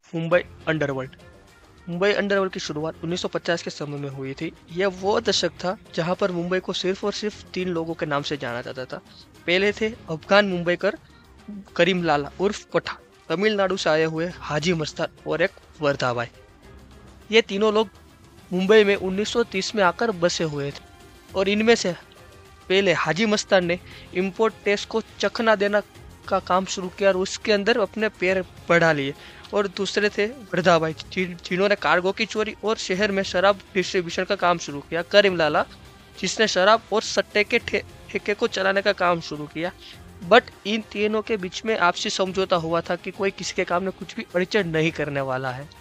Mumbai underworld. Mumbai underworld की शुरुआत 1950 के समय में हुई थी। यह वो दशक था जहां पर मुंबई को सिर्फ और सिर्फ 3 लोगों के नाम से जाना जाता था। पहले थे अफगान मुंबईकर करीम लाला उर्फ पठान, तमिलनाडु से आए हुए हाजी मस्तान और एक वर्धा भाई। ये तीनों लोग मुंबई में 1930 में आकर बसे हुए थे और इनमें से पहले हाजी मस्तान ने इम्पोर्ट टैक्स को चखना देना का काम शुरू किया और उसके अंदर अपने पैर बढ़ा लिए। और दूसरे थे वर्धा भाई जिन्होंने कार्गो की चोरी और शहर में शराब डिस्ट्रीब्यूशन का काम शुरू किया। करीम लाला जिसने शराब और सट्टे के ठेके को चलाने का काम शुरू किया। बट इन तीनों के बीच में आपसी समझौता हुआ था कि कोई किसी के काम में कुछ भी अड़चन नहीं करने वाला है।